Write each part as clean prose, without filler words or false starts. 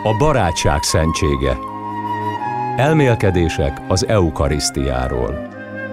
A barátság szentsége. Elmélkedések az eukarisztiáról.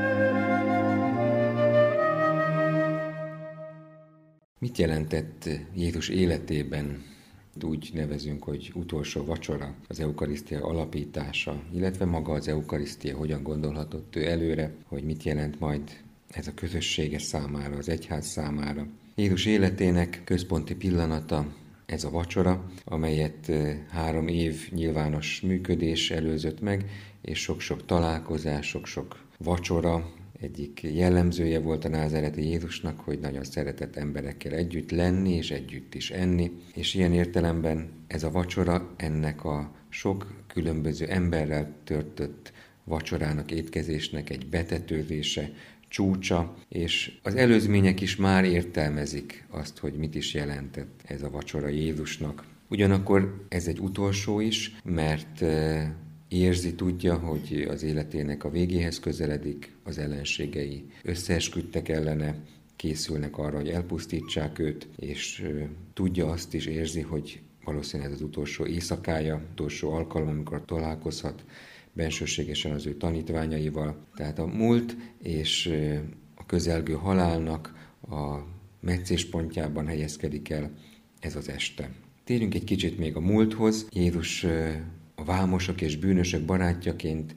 Mit jelentett Jézus életében, úgy nevezünk, hogy utolsó vacsora, az eukarisztia alapítása, illetve maga az eukarisztia hogyan gondolhatott ő előre, hogy mit jelent majd ez a közössége számára, az egyház számára. Jézus életének központi pillanata ez a vacsora, amelyet 3 év nyilvános működés előzött meg, és sok-sok találkozás, sok-sok vacsora. Egyik jellemzője volt a názáreti Jézusnak, hogy nagyon szeretett emberekkel együtt lenni, és együtt is enni. És ilyen értelemben ez a vacsora ennek a sok különböző emberrel töltött vacsorának, étkezésnek egy betetőzése, csúcsa, és az előzmények is már értelmezik azt, hogy mit is jelentett ez a vacsora Jézusnak. Ugyanakkor ez egy utolsó is, mert érzi, tudja, hogy az életének a végéhez közeledik, az ellenségei összeesküdtek ellene, készülnek arra, hogy elpusztítsák őt, és tudja azt is, érzi, hogy valószínűleg ez az utolsó éjszakája, utolsó alkalom, amikor találkozhat bensőségesen az ő tanítványaival. Tehát a múlt és a közelgő halálnak a meccéspontjában helyezkedik el ez az este. Térjünk egy kicsit még a múlthoz. Jézus a vámosok és bűnösök barátjaként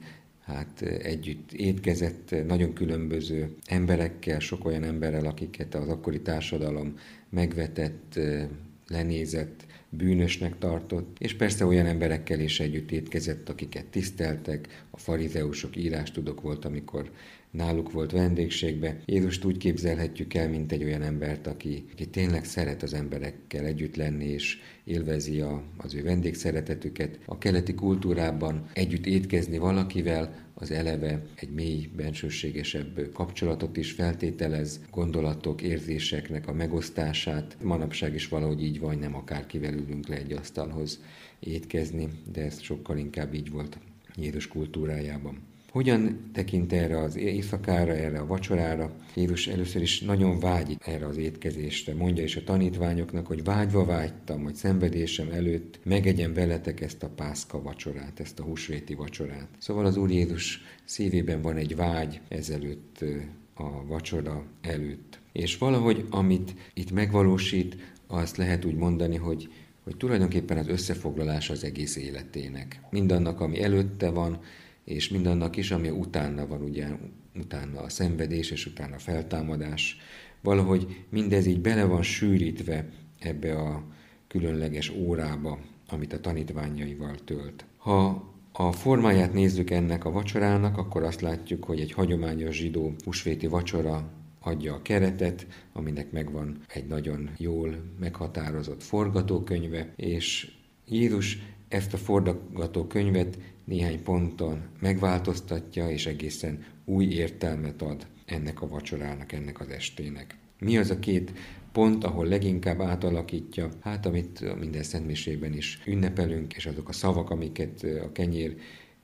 együtt étkezett nagyon különböző emberekkel, sok olyan emberrel, akiket az akkori társadalom megvetett, lenézett, bűnösnek tartott, és persze olyan emberekkel is együtt étkezett, akiket tiszteltek, a farizeusok, írástudók volt, amikor náluk volt vendégségbe. Jézust úgy képzelhetjük el, mint egy olyan embert, aki tényleg szeret az emberekkel együtt lenni, és élvezi az ő vendégszeretetüket. A keleti kultúrában együtt étkezni valakivel, az eleve egy mély, bensőségesebb kapcsolatot is feltételez, gondolatok, érzéseknek a megosztását. Manapság is valahogy így van, nem akárkivel ülünk le egy asztalhoz étkezni, de ez sokkal inkább így volt Jézus kultúrájában. Hogyan tekint erre az éjszakára, erre a vacsorára? Jézus először is nagyon vágyik erre az étkezésre. Mondja is a tanítványoknak, hogy vágyva vágytam, hogy szenvedésem előtt megegyem veletek ezt a pászka vacsorát, ezt a húsvéti vacsorát. Szóval az Úr Jézus szívében van egy vágy ezelőtt, a vacsora előtt. És valahogy, amit itt megvalósít, azt lehet úgy mondani, hogy tulajdonképpen az összefoglalás az egész életének. Mindannak, ami előtte van, és mindannak is, ami utána van, ugye utána a szenvedés, és utána a feltámadás. Valahogy mindez így bele van sűrítve ebbe a különleges órába, amit a tanítványaival tölt. Ha a formáját nézzük ennek a vacsorának, akkor azt látjuk, hogy egy hagyományos zsidó húsvéti vacsora adja a keretet, aminek megvan egy nagyon jól meghatározott forgatókönyve, és Jézus ezt a forgatókönyvet néhány ponton megváltoztatja, és egészen új értelmet ad ennek a vacsorának, ennek az estének. Mi az a 2 pont, ahol leginkább átalakítja, amit minden szentmisében is ünnepelünk, és azok a szavak, amiket a kenyér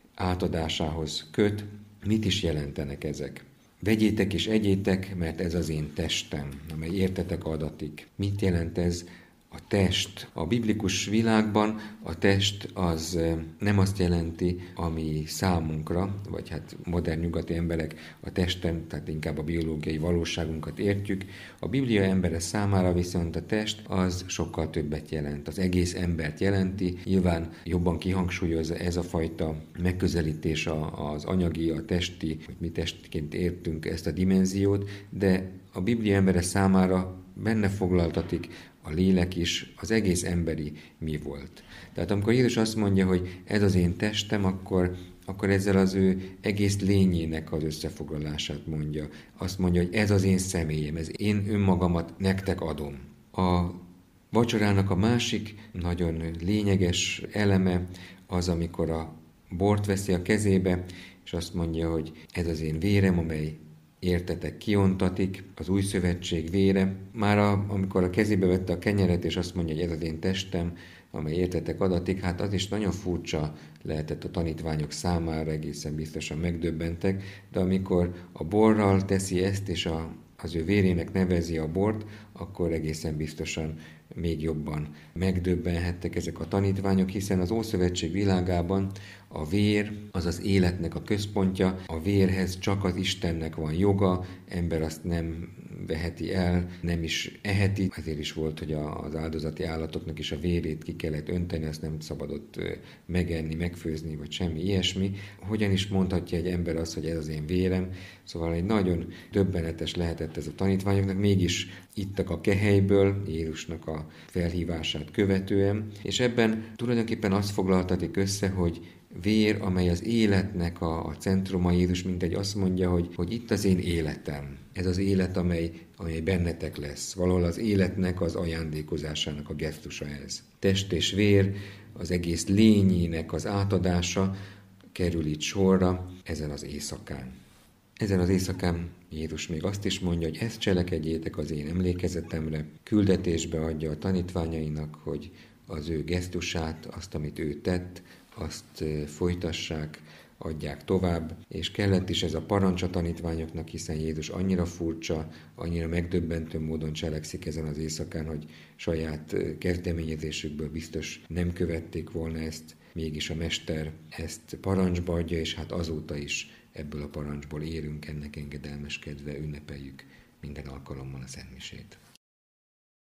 átadásához köt, mit is jelentenek ezek? Vegyétek és egyétek, mert ez az én testem, amely értetek adatik. Mit jelent ez? A test. A biblikus világban a test az nem azt jelenti, ami számunkra, vagy modern nyugati emberek a testen, tehát inkább a biológiai valóságunkat értjük. A Biblia embere számára viszont a test az sokkal többet jelent. Az egész embert jelenti. Nyilván jobban kihangsúlyozza ez a fajta megközelítés az anyagi, a testi, hogy mi testként értünk ezt a dimenziót, de a Biblia embere számára benne foglaltatik a lélek is, az egész emberi mi volt. Tehát amikor Jézus azt mondja, hogy ez az én testem, akkor ezzel az ő egész lényének az összefoglalását mondja. Azt mondja, hogy ez az én személyem, ez én önmagamat nektek adom. A vacsorának a másik nagyon lényeges eleme az, amikor a bort veszi a kezébe, és azt mondja, hogy ez az én vérem, amely értetek kiontatik, az új szövetség vére. Már amikor a kezébe vette a kenyeret, és azt mondja, hogy ez az én testem, amely értetek adatik, az is nagyon furcsa lehetett a tanítványok számára, egészen biztosan megdöbbentek, de amikor a borral teszi ezt, és az ő vérének nevezi a bort, akkor egészen biztosan még jobban megdöbbenhettek ezek a tanítványok, hiszen az Ószövetség világában a vér az az életnek a központja, a vérhez csak az Istennek van joga, ember azt nem veheti el, nem is eheti. Ezért is volt, hogy az áldozati állatoknak is a vérét ki kellett önteni, azt nem szabadott megenni, megfőzni, vagy semmi ilyesmi. Hogyan is mondhatja egy ember azt, hogy ez az én vérem? Szóval egy nagyon döbbenetes lehetett ez a tanítványoknak, mégis ittak a kehelyből, Jézusnak a felhívását követően, és ebben tulajdonképpen azt foglaltatik össze, hogy vér, amely az életnek a centruma. Jézus mintegy azt mondja, hogy itt az én életem. Ez az élet, amely bennetek lesz. Valahol az életnek az ajándékozásának a gesztusa ez. Test és vér, az egész lényének az átadása kerül itt sorra ezen az éjszakán. Ezen az éjszakán Jézus még azt is mondja, hogy ezt cselekedjétek az én emlékezetemre. Küldetésbe adja a tanítványainak, hogy az ő gesztusát, azt, amit ő tett, azt folytassák, adják tovább, és kellett is ez a parancs a tanítványoknak, hiszen Jézus annyira furcsa, annyira megdöbbentő módon cselekszik ezen az éjszakán, hogy saját kezdeményezésükből biztos nem követték volna ezt, mégis a Mester ezt parancsba adja, és hát azóta is ebből a parancsból érünk, ennek engedelmeskedve ünnepeljük minden alkalommal a Szentmisét.